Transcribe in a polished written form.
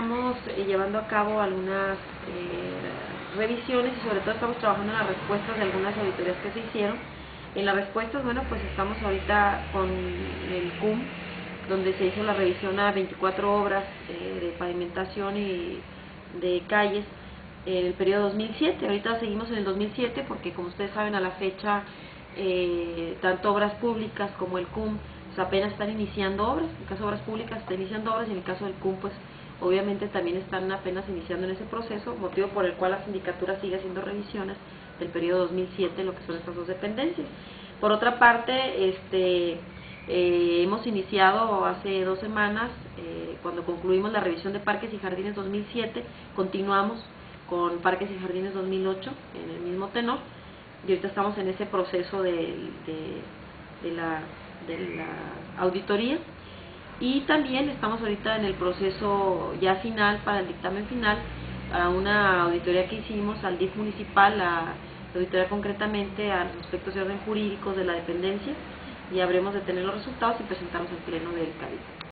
estamos llevando a cabo algunas revisiones y sobre todo estamos trabajando en las respuestas de algunas auditorías que se hicieron. En las respuestas, bueno, pues estamos ahorita con el CUM, donde se hizo la revisión a 24 obras de pavimentación y de calles en el periodo 2007. Ahorita seguimos en el 2007 porque, como ustedes saben, a la fecha tanto obras públicas como el CUM pues apenas están iniciando obras. En el caso de obras públicas está iniciando obras y en el caso del CUM pues obviamente también están apenas iniciando en ese proceso, motivo por el cual la sindicatura sigue haciendo revisiones del periodo 2007 en lo que son estas dos dependencias. Por otra parte, hemos iniciado hace 2 semanas, cuando concluimos la revisión de Parques y Jardines 2007, continuamos con Parques y Jardines 2008 en el mismo tenor, y ahorita estamos en ese proceso de la auditoría, y también estamos ahorita en el proceso ya final, para el dictamen final, para una auditoría que hicimos al DIF municipal, la auditoría concretamente a los aspectos de orden jurídicos de la dependencia, y habremos de tener los resultados y presentarlos al pleno del Cabildo.